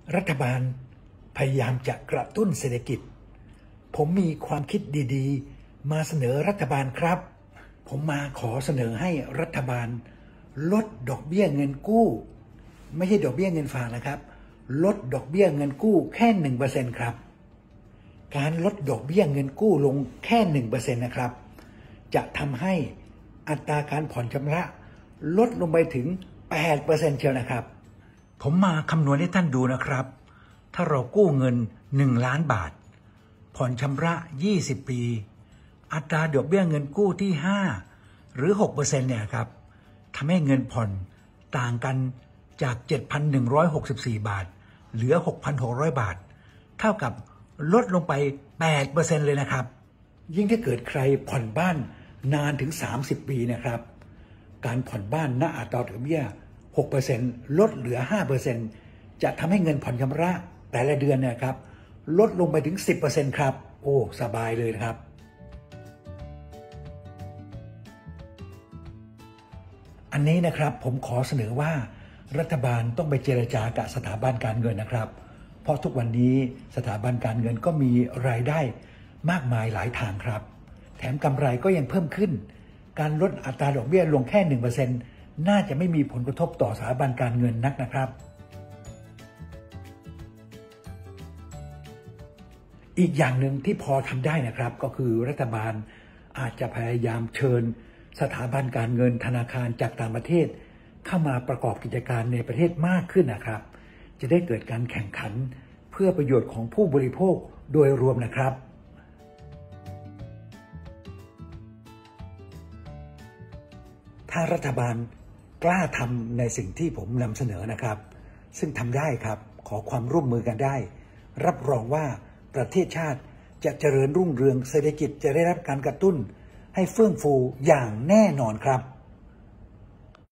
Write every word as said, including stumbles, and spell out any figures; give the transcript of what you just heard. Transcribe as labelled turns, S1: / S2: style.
S1: รัฐบาลพยายามจะกระตุ้นเศรษฐกิจผมมีความคิดดีๆมาเสนอรัฐบาลครับผมมาขอเสนอให้รัฐบาลลดดอกเบี้ยเงินกู้ไม่ใช่ดอกเบี้ยเงินฝากนะครับลดดอกเบี้ยเงินกู้แค่ หนึ่งเปอร์เซ็นต์ ครับการลดดอกเบี้ยเงินกู้ลงแค่ หนึ่งเปอร์เซ็นต์ นะครับจะทำให้อัตราการผ่อนชำระลดลงไปถึง แปดเปอร์เซ็นต์ เชียวนะครับผมมาคำนวณให้ท่านดูนะครับถ้าเรากู้เงินหนึ่งล้านบาทผ่อนชำระยี่สิบปีอัตราดอกเบี้ยเงินกู้ที่ห้าหรือ หกเปอร์เซ็นต์ เนี่ยครับทำให้เงินผ่อนต่างกันจาก เจ็ดพันหนึ่งร้อยหกสิบสี่ บาทเหลือ หกพันหกร้อย บาทเท่ากับลดลงไป แปดเปอร์เซ็นต์ เลยนะครับยิ่งถ้าเกิดใครผ่อนบ้านนานถึงสามสิบปีนะครับการผ่อนบ้านณอัตราดอกเบี้ย หกเปอร์เซ็นต์ ลดเหลือ ห้าเปอร์เซ็นต์ จะทำให้เงินผ่อนชำระแต่ละเดือนเนี่ยครับลดลงไปถึง สิบเปอร์เซ็นต์ ครับโอ้สบายเลยนะครับอันนี้นะครับผมขอเสนอว่ารัฐบาลต้องไปเจรจากับสถาบันการเงินนะครับเพราะทุกวันนี้สถาบันการเงินก็มีรายได้มากมายหลายทางครับแถมกำไรก็ยังเพิ่มขึ้นการลดอัตราดอกเบี้ยลงแค่ หนึ่งเปอร์เซ็นต์ น่าจะไม่มีผลกระทบต่อสถาบันการเงินนักนะครับอีกอย่างหนึ่งที่พอทำได้นะครับก็คือรัฐบาลอาจจะพยายามเชิญสถาบันการเงินธนาคารจากต่างประเทศเข้ามาประกอบกิจการในประเทศมากขึ้นนะครับจะได้เกิดการแข่งขันเพื่อประโยชน์ของผู้บริโภคโดยรวมนะครับถ้ารัฐบาลกล้าทำในสิ่งที่ผมนำเสนอนะครับซึ่งทำได้ครับขอความร่วมมือกันได้รับรองว่าประเทศชาติจะเจริญรุ่งเรืองเศรษฐกิจจะได้รับการกระตุ้นให้เฟื่องฟูอย่างแน่นอนครับ